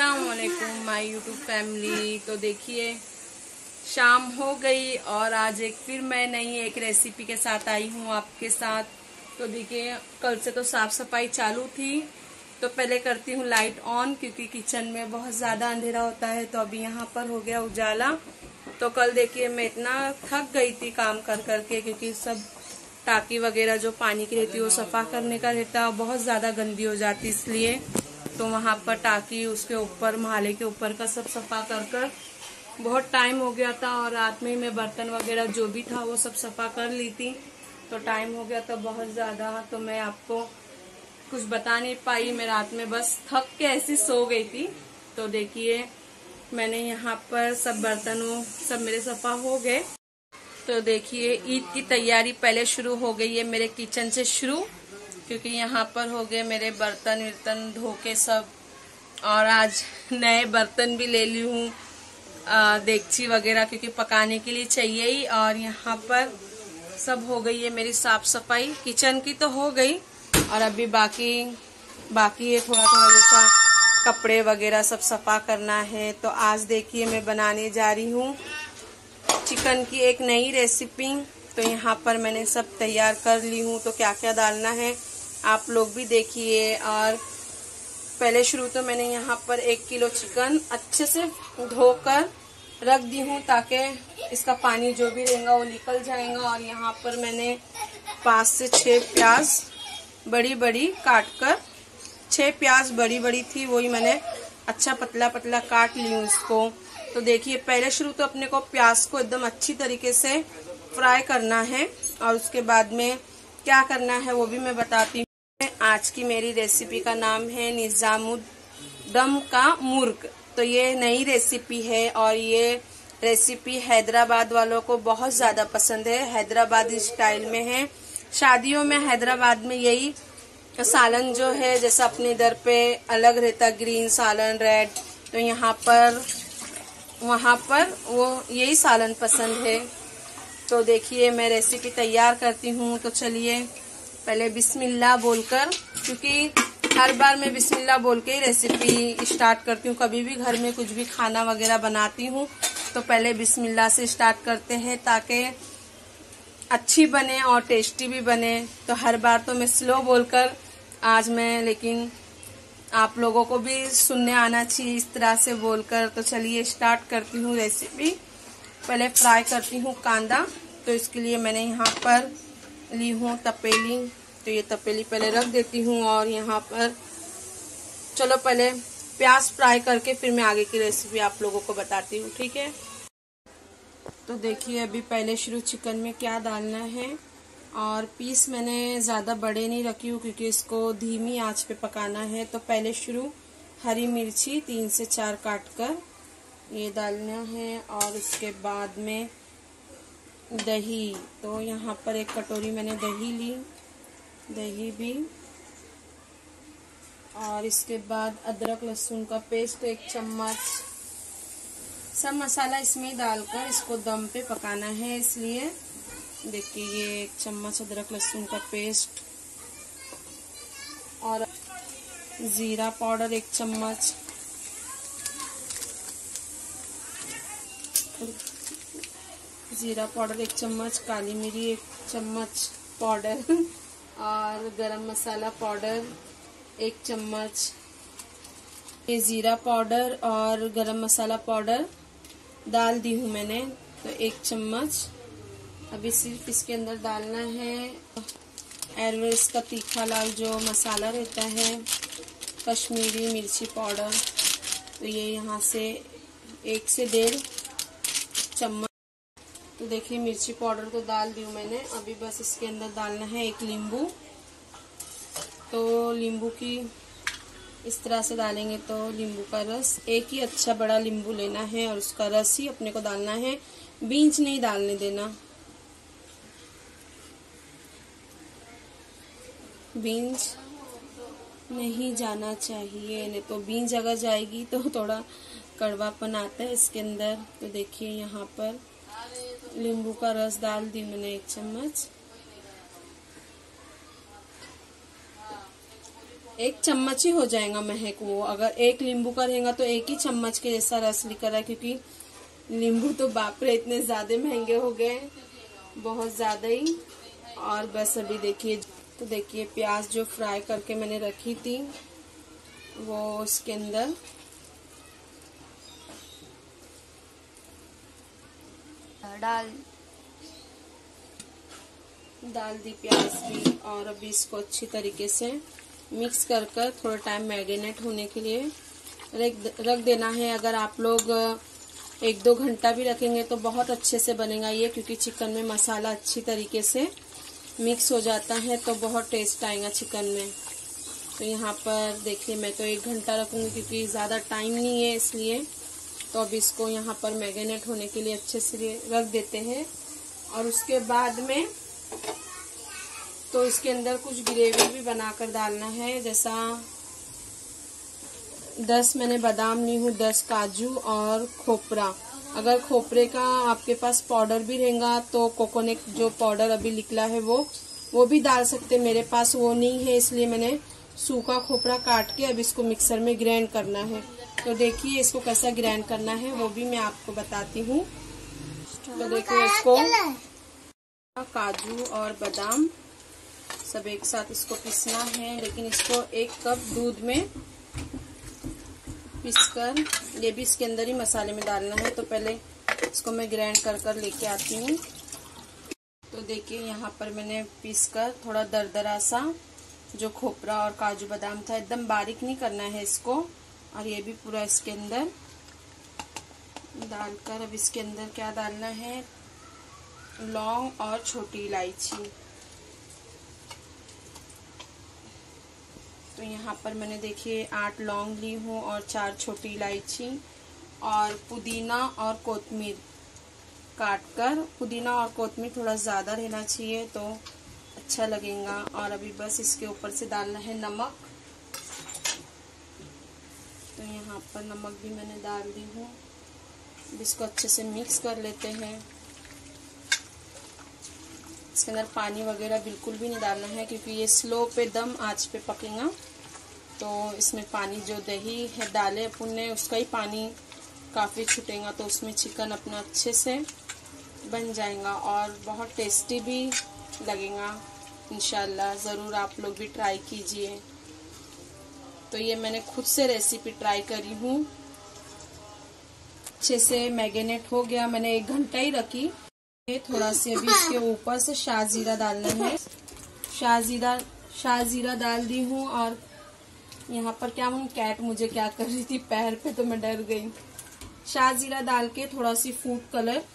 अस्सलाम वालेकुम my YouTube family. तो देखिए शाम हो गई और आज एक फिर मैं नई एक रेसिपी के साथ आई हूँ आपके साथ। तो देखिए कल से तो साफ सफाई चालू थी, तो पहले करती हूँ लाइट ऑन क्योंकि किचन में बहुत ज्यादा अंधेरा होता है। तो अभी यहाँ पर हो गया उजाला। तो कल देखिए मैं इतना थक गई थी काम कर करके, क्योंकि सब टाकी वगैरह जो पानी की रहती है वो सफा करने का रहता है, बहुत ज्यादा गंदी हो जाती इसलिए। तो वहां पर टाकी उसके ऊपर महाले के ऊपर का सब सफा कर बहुत टाइम हो गया था, और रात में ही मैं बर्तन वगैरह जो भी था वो सब सफा कर ली थी। तो टाइम हो गया था बहुत ज्यादा, तो मैं आपको कुछ बता नहीं पाई। मैं रात में बस थक के ऐसी सो गई थी। तो देखिए मैंने यहाँ पर सब बर्तनों सब मेरे सफा हो गए। तो देखिए ईद की तैयारी पहले शुरू हो गई है मेरे किचन से शुरू, क्योंकि यहाँ पर हो गए मेरे बर्तन वर्तन धो के सब। और आज नए बर्तन भी ले ली हूँ, देगची वगैरह, क्योंकि पकाने के लिए चाहिए ही। और यहाँ पर सब हो गई है मेरी साफ सफाई, किचन की तो हो गई और अभी बाकी है थोड़ा थोड़ा, जैसा कपड़े वगैरह सब सफा करना है। तो आज देखिए मैं बनाने जा रही हूँ चिकन की एक नई रेसिपी। तो यहाँ पर मैंने सब तैयार कर ली हूँ, तो क्या क्या डालना है आप लोग भी देखिए। और पहले शुरू तो मैंने यहाँ पर 1 किलो चिकन अच्छे से धोकर रख दी हूँ, ताकि इसका पानी जो भी रहेगा वो निकल जाएगा। और यहाँ पर मैंने 5 से 6 प्याज बड़ी बड़ी काट कर, 6 प्याज बड़ी बड़ी थी वही मैंने अच्छा पतला पतला काट ली हूँ इसको। तो देखिए पहले शुरू तो अपने को प्याज को एकदम अच्छी तरीके से फ्राई करना है, और उसके बाद में क्या करना है वो भी मैं बताती हूँ। आज की मेरी रेसिपी का नाम है निजामुद्दम का मुर्ग। तो ये नई रेसिपी है और ये रेसिपी हैदराबाद वालों को बहुत ज्यादा पसंद है, हैदराबादी स्टाइल में है। शादियों में हैदराबाद में यही सालन जो है, जैसा अपने इधर पे अलग रहता ग्रीन सालन रेड, तो यहाँ पर वहाँ पर वो यही सालन पसंद है। तो देखिए मैं रेसिपी तैयार करती हूँ। तो चलिए पहले बिस्मिल्लाह बोलकर, क्योंकि हर बार मैं बिस्मिल्लाह बोल के ही रेसिपी स्टार्ट करती हूँ। कभी भी घर में कुछ भी खाना वगैरह बनाती हूँ तो पहले बिस्मिल्लाह से स्टार्ट करते हैं, ताकि अच्छी बने और टेस्टी भी बने। तो हर बार तो मैं स्लो बोलकर आज मैं, लेकिन आप लोगों को भी सुनने आना चाहिए इस तरह से बोलकर। तो चलिए स्टार्ट करती हूँ रेसिपी। पहले फ्राई करती हूँ कांदा। तो इसके लिए मैंने यहाँ पर ली हूँ तपेली। तो ये तपेली पहले रख देती हूँ, और यहाँ पर चलो पहले प्याज फ्राई करके फिर मैं आगे की रेसिपी आप लोगों को बताती हूँ, ठीक है। तो देखिए अभी पहले शुरू चिकन में क्या डालना है। और पीस मैंने ज़्यादा बड़े नहीं रखी हूँ, क्योंकि इसको धीमी आंच पे पकाना है। तो पहले शुरू हरी मिर्ची 3 से 4 काट कर ये डालना है, और उसके बाद में दही। तो यहाँ पर 1 कटोरी मैंने दही ली, दही भी। और इसके बाद अदरक लहसुन का पेस्ट 1 चम्मच। सब मसाला इसमें डालकर इसको दम पे पकाना है, इसलिए देखिए ये 1 चम्मच अदरक लहसुन का पेस्ट। और जीरा पाउडर 1 चम्मच, जीरा पाउडर 1 चम्मच, काली मिरी 1 चम्मच पाउडर, और गरम मसाला पाउडर 1 चम्मच। ये जीरा पाउडर और गरम मसाला पाउडर डाल दी हूँ मैंने, तो 1 चम्मच। अभी सिर्फ इसके अंदर डालना है एरवेस का तीखा लाल जो मसाला रहता है, कश्मीरी मिर्ची पाउडर। तो ये यहाँ से 1 से 1.5 चम्मच। तो देखिए मिर्ची पाउडर तो डाल दी हूँ मैंने। अभी बस इसके अंदर डालना है 1 नींबू। तो नींबू की इस तरह से डालेंगे तो नींबू का रस, एक ही अच्छा बड़ा नींबू लेना है और उसका रस ही अपने को डालना है, बीज नहीं डालने देना। बीज नहीं जाना चाहिए, नहीं तो बीज अगर जाएगी तो थोड़ा कड़वापन आता है इसके अंदर। तो देखिए यहाँ पर नींबू का रस डाल दी मैंने 1 चम्मच। 1 चम्मच ही हो जाएगा महक। वो अगर 1 नींबू का रहेगा तो 1 ही चम्मच के जैसा रस निकल रहा है, क्योंकि नींबू तो बाप रे इतने ज्यादा महंगे हो गए, बहुत ज्यादा ही। और बस अभी देखिए, तो देखिए प्याज जो फ्राई करके मैंने रखी थी वो उसके अंदर डाल दी प्याज भी। और अभी इसको अच्छी तरीके से मिक्स कर थोड़ा टाइम मैरिनेट होने के लिए रख देना है। अगर आप लोग 1-2 घंटा भी रखेंगे तो बहुत अच्छे से बनेगा ये, क्योंकि चिकन में मसाला अच्छी तरीके से मिक्स हो जाता है तो बहुत टेस्ट आएगा चिकन में। तो यहाँ पर देखिए मैं तो 1 घंटा रखूंगी क्योंकि ज़्यादा टाइम नहीं है इसलिए। तो अब इसको यहाँ पर मैरिनेट होने के लिए अच्छे से रख देते हैं। और उसके बाद में तो इसके अंदर कुछ ग्रेवी भी बनाकर डालना है, जैसा 10 मैंने बादाम ली हूँ, 10 काजू और खोपरा। अगर खोपरे का आपके पास पाउडर भी रहेगा तो कोकोनट जो पाउडर अभी निकला है वो भी डाल सकते। मेरे पास वो नहीं है इसलिए मैंने सूखा खोपरा काट के अब इसको मिक्सर में ग्राइंड करना है। तो देखिए इसको कैसा ग्राइंड करना है वो भी मैं आपको बताती हूँ। तो देखिए इसको काजू और बादाम सब एक साथ इसको पीसना है, लेकिन इसको 1 कप दूध में पीसकर ये भी इसके अंदर ही मसाले में डालना है। तो पहले इसको मैं ग्राइंड कर लेके आती हूँ। तो देखिए यहाँ पर मैंने पीसकर थोड़ा दरदरा सा जो खोपरा और काजू बादाम था, एकदम बारीक नहीं करना है इसको। और ये भी पूरा इसके अंदर डालकर अब इसके अंदर क्या डालना है, लौंग और छोटी इलायची। तो यहाँ पर मैंने देखिए 8 लौंग ली हूँ और 4 छोटी इलायची और पुदीना और कोतमीर काट कर। पुदीना और कोतमीर थोड़ा ज़्यादा रहना चाहिए तो अच्छा लगेगा। और अभी बस इसके ऊपर से डालना है नमक। तो यहाँ पर नमक भी मैंने डाल दी हूँ। इसको अच्छे से मिक्स कर लेते हैं। इसके अंदर पानी वगैरह बिल्कुल भी नहीं डालना है, क्योंकि ये स्लो पे दम आंच पे पकेगा। तो इसमें पानी जो दही है डाले अपन ने उसका ही पानी काफ़ी छूटेगा, तो उसमें चिकन अपना अच्छे से बन जाएगा और बहुत टेस्टी भी लगेगा। इंशाल्लाह ज़रूर आप लोग भी ट्राई कीजिए। तो ये मैंने खुद से रेसिपी ट्राई करी हूँ। अच्छे से मैरिनेट हो गया, मैंने 1 घंटा ही रखी। थोड़ा सा अभी इसके ऊपर से शाहजीरा डालना है। शाहजीरा डाल दी हूँ। और यहाँ पर क्या कैट मुझे क्या कर रही थी पैर पे, तो मैं डर गई। शाहजीरा डाल के थोड़ा सी फूड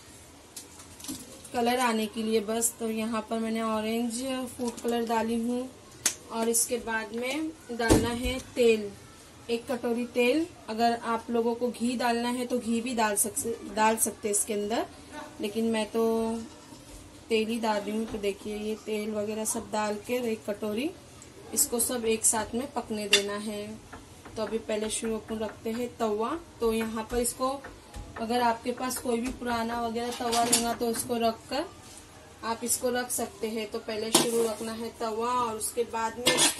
कलर आने के लिए बस। तो यहाँ पर मैंने ऑरेंज फूड कलर डाली हूँ। और इसके बाद में डालना है तेल, 1 कटोरी तेल। अगर आप लोगों को घी डालना है तो घी भी डाल सकते इसके अंदर, लेकिन मैं तो तेल ही डाल रही हूँ। तो देखिए ये तेल वगैरह सब डाल के 1 कटोरी इसको सब एक साथ में पकने देना है। तो अभी पहले शुरू अपन रखते हैं तवा। तो यहाँ पर इसको अगर आपके पास कोई भी पुराना वगैरह तवा रहेगा तो उसको रख कर आप इसको रख सकते हैं। तो पहले शुरू रखना है तवा और उसके बाद में इसको।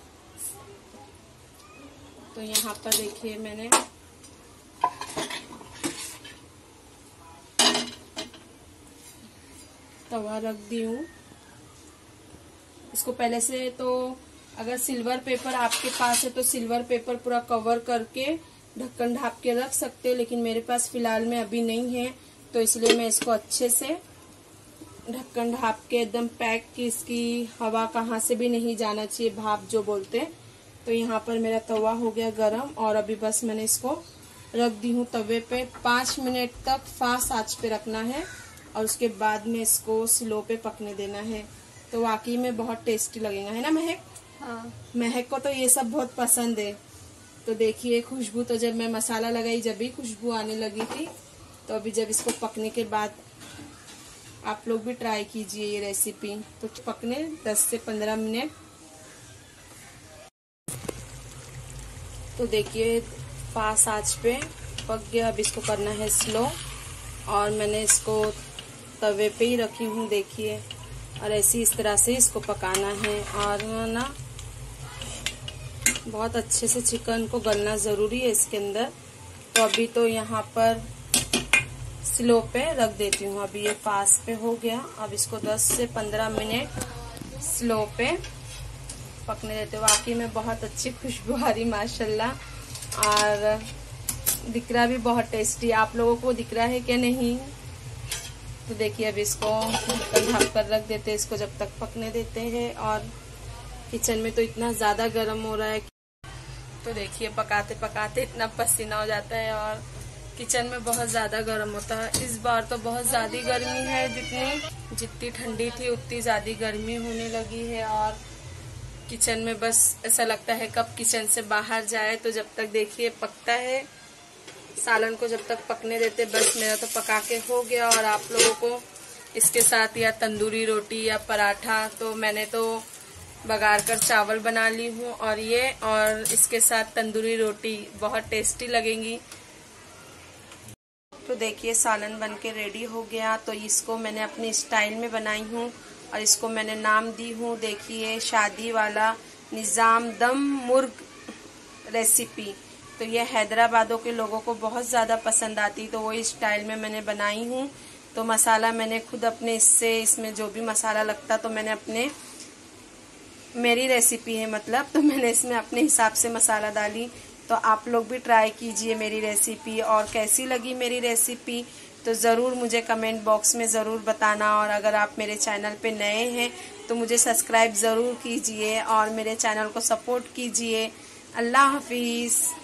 तो यहाँ पर देखिए मैंने तवा रख दी हूँ। इसको पहले से तो अगर सिल्वर पेपर आपके पास है तो सिल्वर पेपर पूरा कवर करके ढक्कन ढाप के रख सकते हो, लेकिन मेरे पास फिलहाल में अभी नहीं है तो इसलिए मैं इसको अच्छे से ढक्कन ढाप के एकदम पैक की, इसकी हवा कहाँ से भी नहीं जाना चाहिए, भाप जो बोलते हैं। तो यहाँ पर मेरा तवा हो गया गरम और अभी बस मैंने इसको रख दी हूँ तवे पे। 5 मिनट तक फास्ट आंच पे रखना है और उसके बाद में इसको स्लो पे पकने देना है। तो वाकई में बहुत टेस्टी लगेगा, है ना महक? हाँ, महक को तो ये सब बहुत पसंद है। तो देखिए खुशबू तो जब मैं मसाला लगाई जब भी खुशबू आने लगी थी। तो अभी जब इसको पकने के बाद आप लोग भी ट्राई कीजिए ये रेसिपी। तो पकने 10 से 15 मिनट। तो देखिए फास्ट आंच पे पक गया। अब इसको करना है स्लो और मैंने इसको तवे पे ही रखी हूँ देखिए। और ऐसी इस तरह से इसको पकाना है। और ना बहुत अच्छे से चिकन को गलना ज़रूरी है इसके अंदर। तो अभी तो यहाँ पर स्लो पे रख देती हूँ। अभी ये फास्ट पे हो गया। अब इसको 10 से 15 मिनट स्लो पे पकने देते हो। वाकई में बहुत अच्छी खुशबू आ रही माशाल्लाह, और दिख रहा भी बहुत टेस्टी। आप लोगों को दिख रहा है क्या नहीं? तो देखिए अब इसको ढक कर रख देते हैं, इसको जब तक पकने देते हैं। और किचन में तो इतना ज़्यादा गर्म हो रहा है, तो देखिए पकाते पकाते इतना पसीना हो जाता है और किचन में बहुत ज़्यादा गर्म होता है। इस बार तो बहुत ज़्यादा गर्मी है, जितनी ठंडी थी उतनी ज़्यादा गर्मी होने लगी है। और किचन में बस ऐसा लगता है कब किचन से बाहर जाए। तो जब तक देखिए पकता है, सालन को जब तक पकने देते, बस मेरा तो पका के हो गया। और आप लोगों को इसके साथ या तंदूरी रोटी या पराठा, तो मैंने तो बघार कर चावल बना ली हूँ और इसके साथ तंदूरी रोटी बहुत टेस्टी लगेंगी। तो देखिए सालन बन के रेडी हो गया। तो इसको मैंने अपने स्टाइल में बनाई हूँ और इसको मैंने नाम दी हूँ, देखिए शादी वाला निज़ाम दम मुर्ग रेसिपी। तो ये हैदराबादों के लोगों को बहुत ज़्यादा पसंद आती, तो वो स्टाइल में मैंने बनाई हूँ। तो मसाला मैंने खुद अपने इसमें जो भी मसाला लगता तो मैंने मेरी रेसिपी है मतलब, तो मैंने इसमें अपने हिसाब से मसाला डाली। तो आप लोग भी ट्राई कीजिए मेरी रेसिपी, और कैसी लगी मेरी रेसिपी तो ज़रूर मुझे कमेंट बॉक्स में ज़रूर बताना। और अगर आप मेरे चैनल पे नए हैं तो मुझे सब्सक्राइब ज़रूर कीजिए और मेरे चैनल को सपोर्ट कीजिए। अल्लाह हाफिज़।